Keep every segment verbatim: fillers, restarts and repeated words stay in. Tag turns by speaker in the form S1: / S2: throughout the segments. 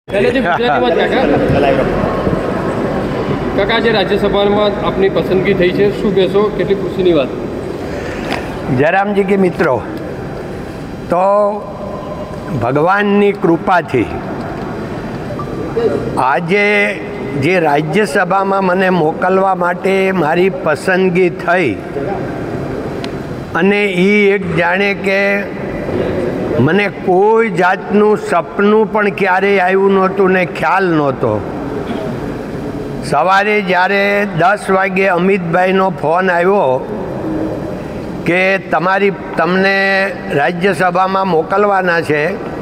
S1: પહેલેથી ગુજરાતીમાં જ કાકા કાકા આજે રાજ્યસભામાં આપની પસંદગી થઈ છે, શું કહેશો? કેટલી ખુશીની વાત?
S2: જયરામજી કે મિત્રો, તો ભગવાનની કૃપાથી આજે જે રાજ્યસભામાં મને મોકલવા માટે મારી પસંદગી થઈ, અને એ એક જાણે કે મને કોઈ જાતનું સપનું પણ ક્યારેય આવ્યું નહોતું ને ખ્યાલ નહોતો. સવારે જ્યારે દસ વાગે અમિતભાઈનો ફોન આવ્યો કે તમારી તમને રાજ્યસભામાં મોકલવાના છે,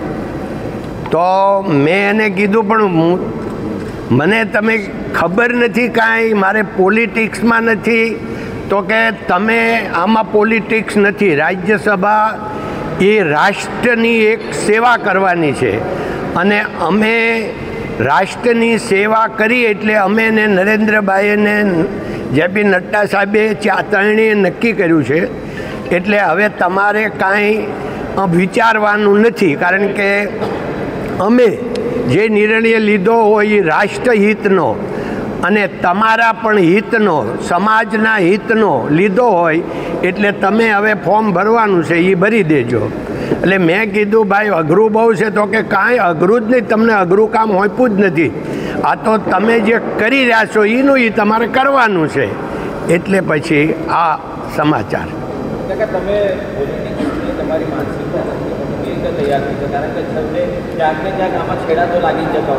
S2: તો મેં એને કીધું પણ હું મને તમે ખબર નથી કાંઈ, મારે પોલિટિક્સમાં નથી. તો કે તમે આમાં પોલિટિક્સ નથી, રાજ્યસભા એ રાષ્ટ્રની એક સેવા કરવાની છે, અને અમે રાષ્ટ્રની સેવા કરી એટલે અમે ને નરેન્દ્રભાઈને જેપી નડ્ડા સાહેબે ત્રણેય નક્કી કર્યું છે. એટલે હવે તમારે કાંઈ વિચારવાનું નથી, કારણ કે અમે જે નિર્ણય લીધો હોય એ રાષ્ટ્રહિતનો અને તમારા પણ હિતનો, સમાજના હિતનો લીધો હોય, એટલે તમે હવે ફોર્મ ભરવાનું છે એ ભરી દેજો. એટલે મેં કીધું ભાઈ અઘરું બહુ છે, તો કે કાંઈ અઘરું જ નહીં, તમને અઘરું કામ હોઈપું જ નથી, આ તો તમે જે કરી રહ્યા છો એનું એ તમારે કરવાનું છે. એટલે પછી આ સમાચાર.
S3: તમે તમારી માનસિકતા તૈયાર થઈ, કારણ કે ક્યાંક ને ક્યાંક આમાં છેડા તો લાગી જતો.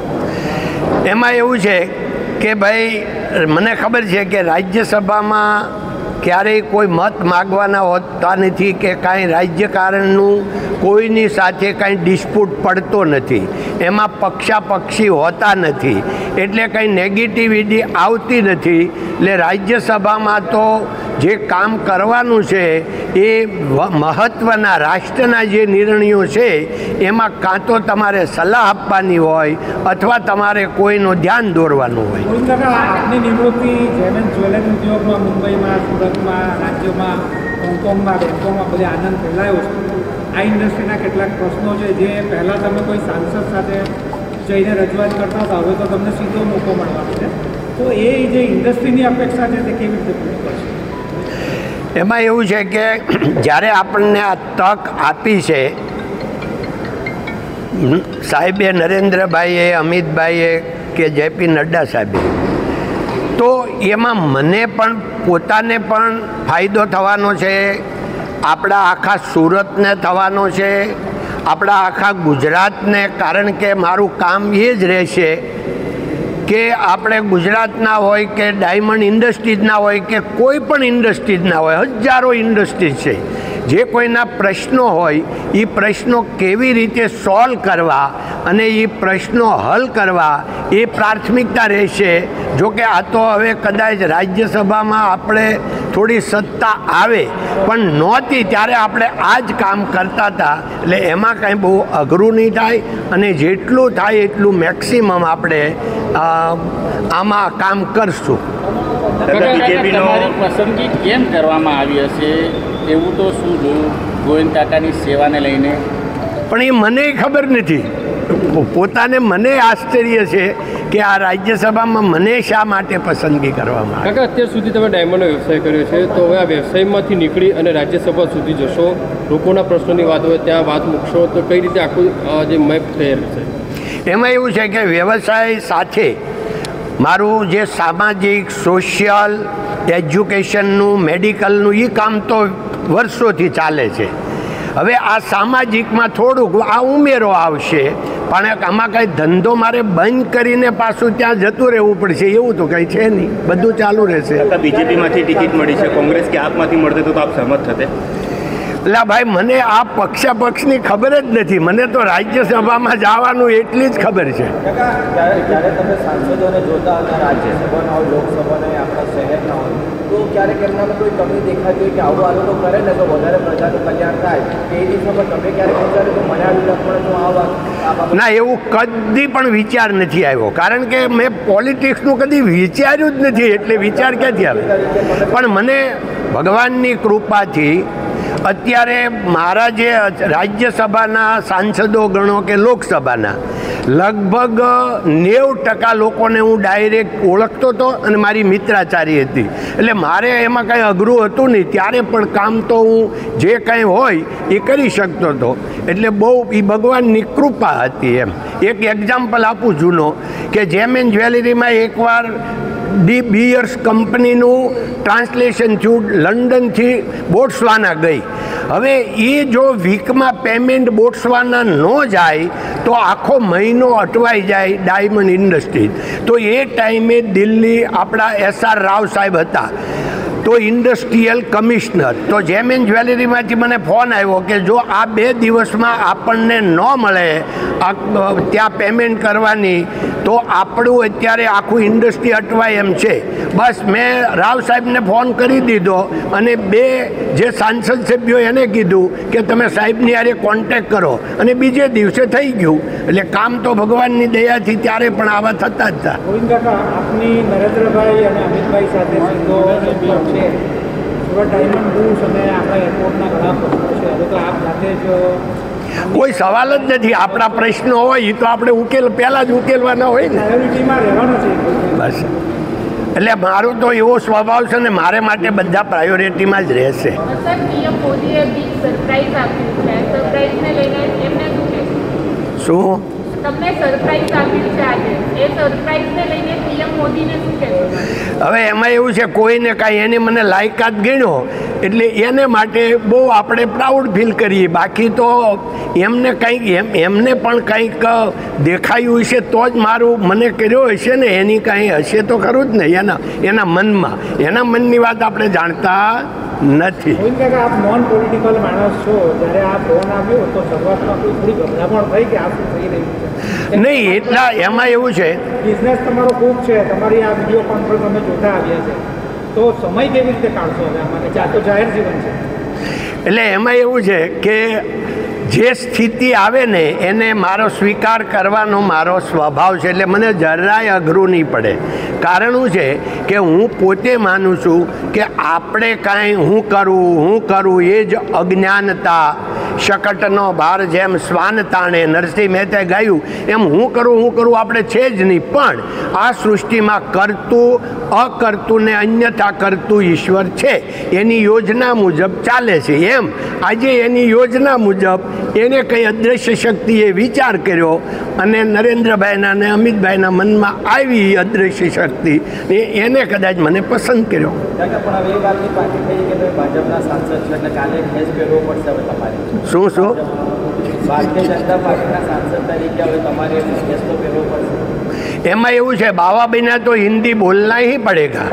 S2: એમાં એવું છે કે ભાઈ મને ખબર છે કે રાજ્યસભામાં ક્યારેય કોઈ મત માગવાના હોતા નથી કે કાંઈ રાજ્યકારણનું કોઈની સાથે કાંઈ ડિસ્પ્યુટ પડતો નથી, એમાં પક્ષાપક્ષી હોતા નથી, એટલે કંઈ નેગેટિવિટી આવતી નથી. એટલે રાજ્યસભામાં તો જે કામ કરવાનું છે એ મહત્ત્વના રાષ્ટ્રના જે નિર્ણયો છે એમાં કાં તો તમારે સલાહ આપવાની હોય અથવા તમારે કોઈનું ધ્યાન દોરવાનું હોય.
S4: આપની નિવૃત્તિ જેમ જ્વેલરી ઉદ્યોગમાં મુંબઈમાં, સુરતમાં, રાજ્યમાં, હોંગકોંગમાં, બેંકોમાં બધે આનંદ ફેલાયો છે. આ ઇન્ડસ્ટ્રીના કેટલાક પ્રશ્નો છે જે પહેલાં તમે કોઈ સાંસદ સાથે જઈને રજૂઆત કરતા હતા, હવે તો તમને સીધો મોકો મળવાનો છે. તો એ જે ઇન્ડસ્ટ્રીની અપેક્ષા છે તે કેવી રીતે પૂરી કરશે?
S2: એમાં એવું છે કે જ્યારે આપણને આ તક આપી છે સાહેબે, નરેન્દ્રભાઈએ, અમિતભાઈએ કે જેપી નડ્ડા સાહેબે, તો એમાં મને પણ પોતાને પણ ફાયદો થવાનો છે, આપણા આખા સુરતને થવાનો છે, આપણા આખા ગુજરાતને. કારણ કે મારું કામ એ જ રહેશે કે આપણે ગુજરાતના હોય કે ડાયમંડ ઇન્ડસ્ટ્રીઝના હોય કે કોઈ પણ ઇન્ડસ્ટ્રીઝના હોય, હજારો ઇન્ડસ્ટ્રીઝ છે, જે કોઈના પ્રશ્નો હોય એ પ્રશ્નો કેવી રીતે સોલ્વ કરવા અને એ પ્રશ્નો હલ કરવા એ પ્રાથમિકતા રહેશે. જોકે આ તો હવે કદાચ રાજ્યસભામાં આપણે થોડી સત્તા આવે, પણ નહોતી ત્યારે આપણે આ જ કામ કરતા હતા. એટલે એમાં કાંઈ બહુ અઘરું નહીં થાય, અને જેટલું થાય એટલું મેક્સિમમ આપણે આમાં કામ કરશું.
S3: તમારી પસંદગી કેમ કરવામાં આવી હશે એવું તો શું જોયું ગોવિંદ કાકાની સેવાને લઈને?
S2: પણ એ મને ખબર નથી, પોતાને મને આશ્ચર્ય છે કે આ રાજ્યસભામાં મને શા માટે પસંદગી કરવામાં આવી.
S1: કાકા અત્યાર સુધી તમે ડાયમંડનો વ્યવસાય કર્યો છે, તો હવે આ વ્યવસાયમાંથી નીકળી અને રાજ્યસભા સુધી જશો, લોકોના પ્રશ્નોની વાત હોય ત્યાં વાત મૂકશો, તો કઈ રીતે આખું જે મેપ તૈયાર છે?
S2: એમાં એવું છે કે વ્યવસાય સાથે મારું જે સામાજિક, સોશિયલ, એજ્યુકેશનનું, મેડિકલનું એ કામ તો વર્ષોથી ચાલે છે. હવે આ સામાજિકમાં થોડુંક આ ઉમેરો આવશે, પણ આમાં કાંઈ ધંધો મારે બંધ કરીને પાછું ત્યાં જતું રહેવું પડશે એવું તો કંઈ છે નહીં, બધું ચાલુ રહેશે.
S3: બીજેપીમાંથી ટિકિટ મળી છે, કોંગ્રેસ કે આપમાંથી મળતે તો આપ સહમત થતે?
S2: એટલે ભાઈ મને આ પક્ષાપક્ષની ખબર જ નથી, મને તો રાજ્યસભામાં જવાનું એટલી જ ખબર છે.
S3: જ્યારે તમે સાંસદોને જોતા હતા રાજ્યસભાના હોય, લોકસભાના આપણા શહેરના હોય, તો ક્યારેક એમનામાં કોઈ કમી દેખાતી હોય કે આવું આ લોકો કરે ને તો વધારે પ્રજાનું કલ્યાણ થાય, એ દિશામાં તમે ક્યારેક વિચાર્યું કે મને આ વિધાન તો આવા?
S2: ના, એવું કદી પણ વિચાર નથી આવ્યો, કારણ કે મેં પોલિટિક્સનું કદી વિચાર્યું જ નથી, એટલે વિચાર ક્યાંથી આવે? પણ મને ભગવાનની કૃપાથી અત્યારે મારા જે રાજ્યસભાના સાંસદો ગણો કે લોકસભાના લગભગ નેવું ટકા લોકોને હું ડાયરેક્ટ ઓળખતો હતો અને મારી મિત્રાચારી હતી, એટલે મારે એમાં કાંઈ અઘરું હતું નહીં. ત્યારે પણ કામ તો હું જે કાંઈ હોય એ કરી શકતો હતો, એટલે બહુ એ ભગવાનની કૃપા હતી એમ. એક એક્ઝામ્પલ આપું જૂનો કે જેમ એન જ્વેલરીમાં એકવાર ડી બિયર્સ કંપનીનું ટ્રાન્સલેશન થયું, લંડનથી બોટ્સવાના ગઈ. હવે એ જો વીકમાં પેમેન્ટ બોટ્સવાના ન જાય તો આખો મહિનો અટવાઈ જાય ડાયમંડ ઇન્ડસ્ટ્રી. તો એ ટાઈમે દિલ્હી આપણા એસ આર રાવ સાહેબ હતા તો ઇન્ડસ્ટ્રીયલ કમિશનર. તો જેમ એન જ્વેલરીમાંથી મને ફોન આવ્યો કે જો આ બે દિવસમાં આપણને ન મળે ત્યાં પેમેન્ટ કરવાની તો આપણું અત્યારે આખું ઇન્ડસ્ટ્રી અટવાય એમ છે. બસ મેં રાવ સાહેબને ફોન કરી દીધો અને બે જે સાંસદ સભ્યો એને કીધું કે તમે સાહેબની હારે કોન્ટેક કરો, અને બીજે દિવસે થઈ ગયું. એટલે કામ તો ભગવાનની દયાથી ત્યારે પણ આવા થતા જ હતા.
S4: ગોવિંદ કાકા, આપની નરેન્દ્રભાઈ અને અમિતભાઈ સાથે સીધો સંપર્ક છે. સુરત ડાયમંડ બુર્સ અને આપણા એરપોર્ટના ઘણા પ્રશ્નો છે, હવે તો આપ જાતે જ
S2: કોઈ સવાલ જ નથી. આપણા પ્રશ્નો હોય તો આપણે ઉકેલ પહેલાં જ ઉકેલવાના હોય ને.
S4: પ્રાયોરિટીમાં રહેવાનું છે
S2: બસ, એટલે મારો તો એવો સ્વભાવ છે ને, મારે માટે બધા પ્રાયોરિટીમાં જ રહેશે. શું
S5: તમને સરપ્રાઈઝ આપ્યું છે આજે, એ સરપ્રાઈઝને લઈને પીએમ મોદીને શું કહેશો?
S2: હવે એમાં એવું છે, કોઈને કાંઈ એને મને લાયકાત ગણ્યો એટલે એને માટે બહુ આપણે પ્રાઉડ ફીલ કરીએ. બાકી તો એમને કંઈક એમ એમને પણ કંઈક દેખાયું હશે તો જ મારું મને કર્યો હશે ને, એની કાંઈ હશે તો ખરું જ ને એના એના મનમાં. એના મનની વાત આપણે જાણતા નથી.
S4: ગોવિંદ કાકા, આપ નોન પોલિટિકલ માણસ છો, જ્યારે આ ફોન આવ્યો તો શરૂઆતમાં કોઈ થોડી ગભરામણ થઈ કે આ શું થઈ રહ્યું છે?
S2: નહીં, એટલા એમાં એવું છે,
S4: બિઝનેસ તમારો ખૂબ છે, તમારી આ વિડીયો કોન્ફરન્સ અમે જોતા આવ્યા છે, તો સમય કેવી રીતે કાઢશો હવે આમાં? આ તો જાહેર જીવન છે.
S2: એટલે એમાં એવું છે કે જે સ્થિતિ આવે ને એને મારો સ્વીકાર કરવાનો મારો સ્વભાવ છે, એટલે મને જરાય અઘરું નહીં પડે. કારણ શું છે કે હું પોતે માનું છું કે આપણે કાંઈ હું કરું હું કરું એ જ અજ્ઞાનતા, શકટનો ભાર જેમ શ્વાન તાણે, નરસિંહ મહેતાએ ગાયું એમ હું કરું હું કરું આપણે છે જ નહીં. પણ આ સૃષ્ટિમાં કરતું અકર્તું ને અન્યથા કરતું ઈશ્વર છે, એની યોજના મુજબ ચાલે છે. એમ આજે એની યોજના મુજબ એને કંઈ અદૃશ્ય શક્તિએ વિચાર કર્યો અને નરેન્દ્રભાઈના અને અમિતભાઈના મનમાં આવી અદૃશ્ય શક્તિ એને કદાચ મને પસંદ કર્યો.
S3: પણ હવે એ વાતની પાછી થઈ કે તમે ભાજપના સાંસદ છો એટલે કાલે ખેસ પહેરવો પડશે હવે તમારે.
S2: શું શું
S3: ભારતીય જનતા પાર્ટીના સાંસદ તરીકે હવે તમારે ખેસ તો પહેરવો પડશે.
S2: એમાં એવું છે, બાવા બિના તો હિન્દી બોલના ही પડેગા.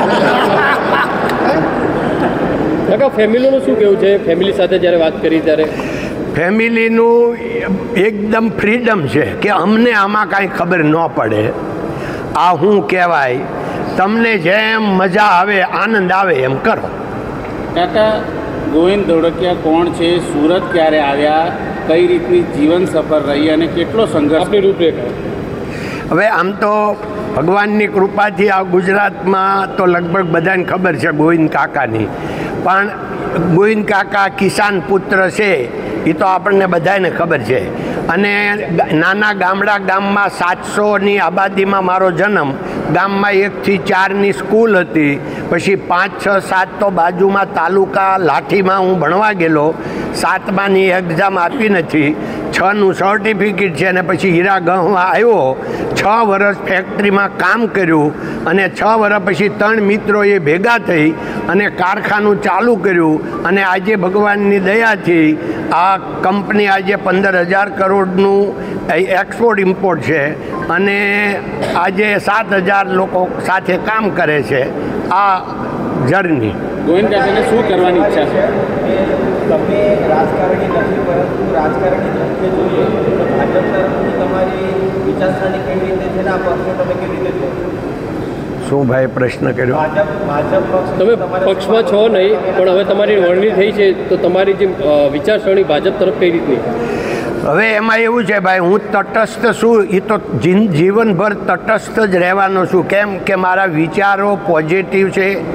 S1: કાકા, ફેમિલીનું શું કહેવું છે? ફેમિલી સાથે જ્યારે વાત કરી ત્યારે
S2: ફેમિલીનું એકદમ ફ્રીડમ છે કે અમને આમાં કાંઈ ખબર ન પડે. આ શું કહેવાય, તમને જેમ મજા આવે આનંદ આવે એમ કરો.
S6: કાકા, ગોવિંદ ધોળકિયા કોણ છે, સુરત ક્યારે આવ્યા, કઈ રીતની જીવન સફર રહી અને કેટલો સંઘર્ષ?
S1: આપની રૂપરેખા.
S2: હવે આમ તો ભગવાનની કૃપાથી આ ગુજરાતમાં તો લગભગ બધાને ખબર છે ગોવિંદ કાકાની, પણ ગોવિંદ કાકા કિસાન પુત્ર છે એ તો આપણને બધાને ખબર છે. અને નાના ગામડા ગામમાં સાતસોની આબાદીમાં મારો જન્મ, ગામમાં એકથી ચારની સ્કૂલ હતી, પછી પાંચ છ સાત તો બાજુમાં તાલુકા લાઠીમાં હું ભણવા ગયેલો, સાતમાની એક્ઝામ આપી નથી, છનું સર્ટિફિકેટ છે, અને પછી હીરાગંજમાં આવ્યો, છ વર્ષ ફેક્ટરીમાં કામ કર્યું, અને છ વર્ષ પછી ત્રણ મિત્રોએ ભેગા થઈ અને કારખાનું ચાલુ કર્યું, અને આજે ભગવાનની દયાથી આ કંપની આજે પંદર હજાર કરોડનું એક્સપોર્ટ ઇમ્પોર્ટ છે, અને આજે સાત હજાર લોકો સાથે કામ કરે છે. આ જર્ની.
S6: ગોવિંદ કાકાને શું કરવાની ઈચ્છા છે?
S3: તમે રાજકારણી નથી, પરંતુ રાજકારણી તરીકે જોઈએ તો ભાજપ તરફથી તમારી વિચારસરણી કેવી રીતે છે ને આ પક્ષને તમે કેવી રીતે જોવો?
S2: શું ભાઈ પ્રશ્ન કર્યો?
S3: ભાજપ ભાજપ પક્ષ
S1: તમે પક્ષમાં છો નહીં, પણ હવે તમારી વરણી થઈ છે, તો તમારી જે વિચારસરણી ભાજપ તરફ કઈ રીતની?
S2: હવે એમાં એવું છે ભાઈ, હું તટસ્થ છું, એ તો જીવનભર તટસ્થ જ રહેવાનો છું. કેમ કે મારા વિચારો પોઝિટિવ છે,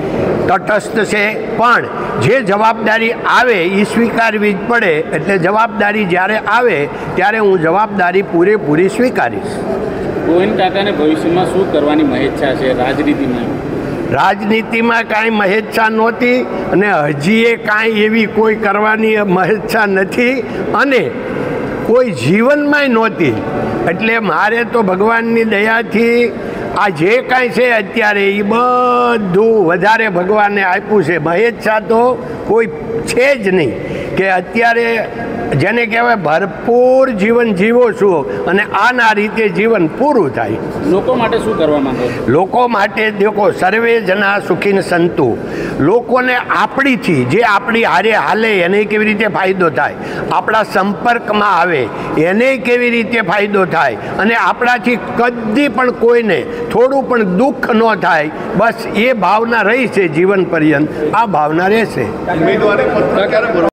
S2: તટસ્થ છે, પણ જે જવાબદારી આવે એ સ્વીકારવી જ પડે. એટલે જવાબદારી જ્યારે આવે ત્યારે હું જવાબદારી પૂરેપૂરી સ્વીકારીશ.
S6: ગોવિંદ કાકાને ભવિષ્યમાં શું કરવાની મહેચ્છા છે રાજનીતિમાં?
S2: રાજનીતિમાં કાંઈ મહેચ્છા નહોતી અને હજીએ કાંઈ એવી કોઈ કરવાની મહેચ્છા નથી અને કોઈ જીવનમાંય નહોતી. એટલે મારે તો ભગવાનની દયાથી આ જે કાંઈ છે અત્યારે એ બધું વધારે ભગવાને આપ્યું છે. મહેચ્છા તો કોઈ છે જ નહીં કે અત્યારે જેને કહેવાય ભરપૂર જીવન જીવો છું અને આના રીતે જીવન પૂરું થાય.
S6: લોકો માટે શું કરવા માંગો છો?
S2: લોકો માટે દેખો, સર્વે જના સુખીન સંતુ. લોકોને આપણીથી જે આપણી હારે હાલે એને કેવી રીતે ફાયદો થાય, આપણા સંપર્કમાં આવે એને કેવી રીતે ફાયદો થાય અને આપણાથી કદી પણ કોઈને થોડું પણ દુઃખ ન થાય, બસ એ ભાવના રહી છે જીવન પર્યંત. આ ભાવના રહેશે.